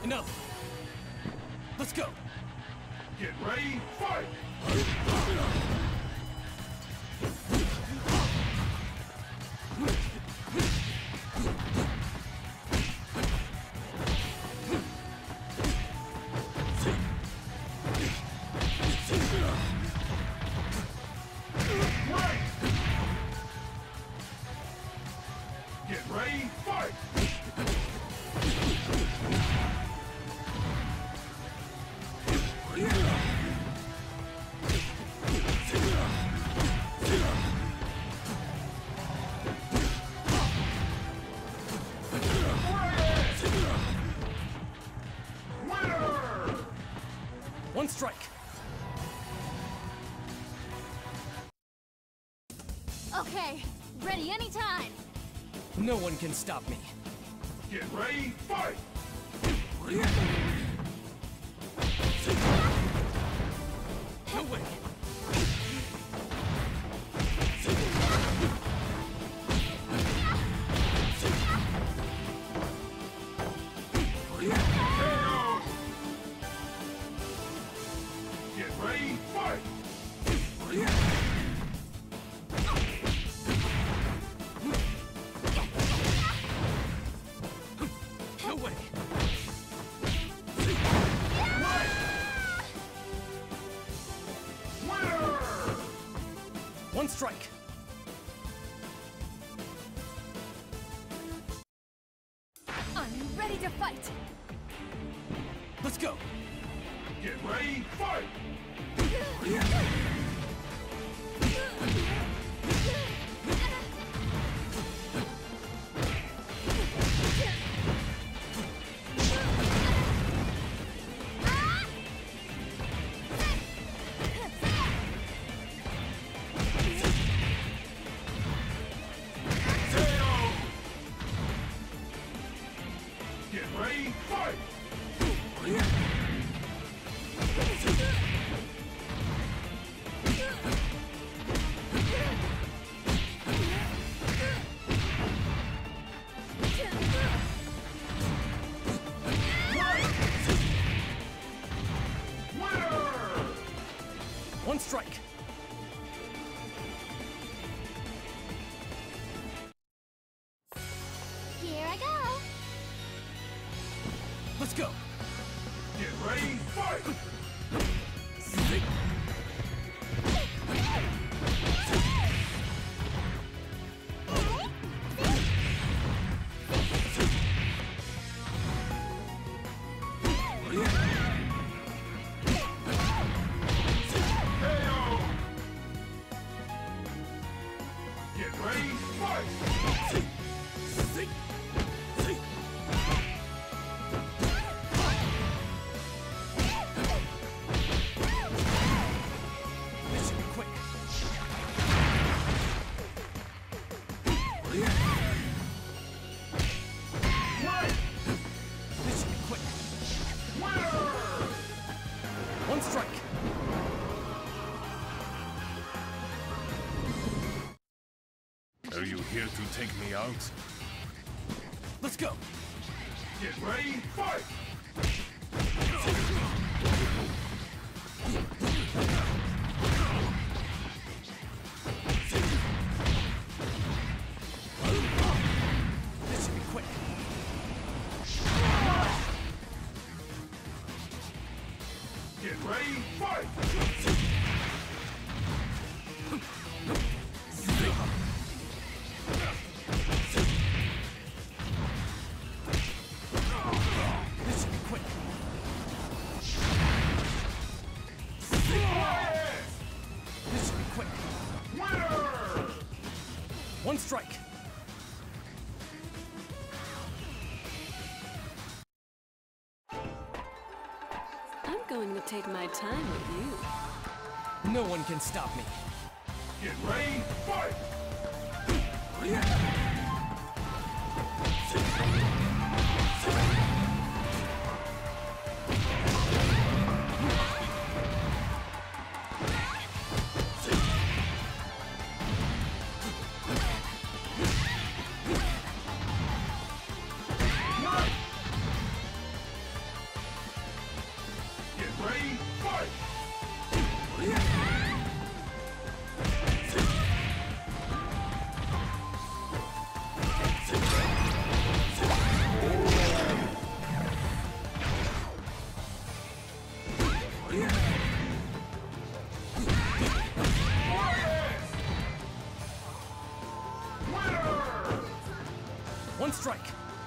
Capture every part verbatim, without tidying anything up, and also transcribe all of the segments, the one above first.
Enough! Let's go! Get ready, fight! Right! Get ready, fight! One strike! Okay, ready anytime! No one can stop me. Get ready, fight! No way! Get ready, fight! No way! Right! Winner! One strike! I'm ready to fight! Let's go! Get ready, fight! Get ready, fight! Right! Winner! One strike! Here I go! Let's go! Get ready, fight! K O! Get ready, fight! This should be quick. Right! This should be quick. Winner! One strike! Are you here to take me out? Let's go! Get ready, fight! This should be quick. Get ready, fight! This should be quick. This should be quick. Winner! One strike! I'm going to take my time with you. No one can stop me. Get ready, fight! strike.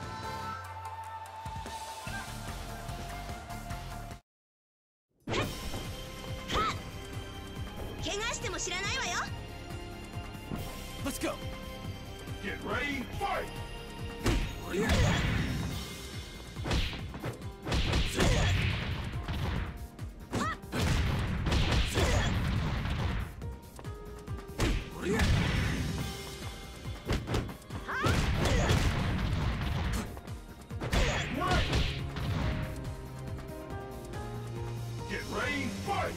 Let's go. Get ready, fight! Right! Get ready, fight!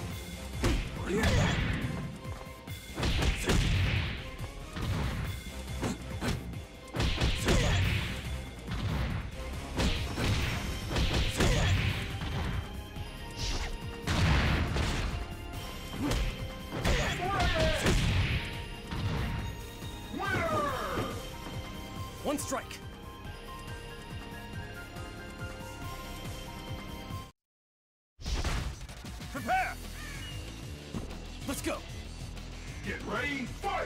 One strike. Prepare! Let's go. Get ready, fight!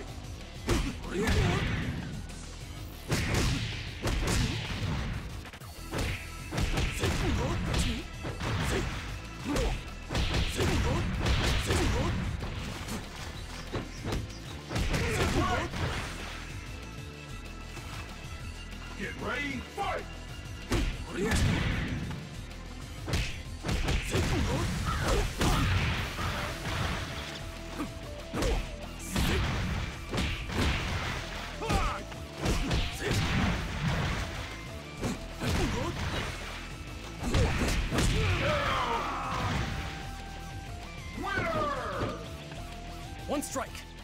Get ready, fight! One strike.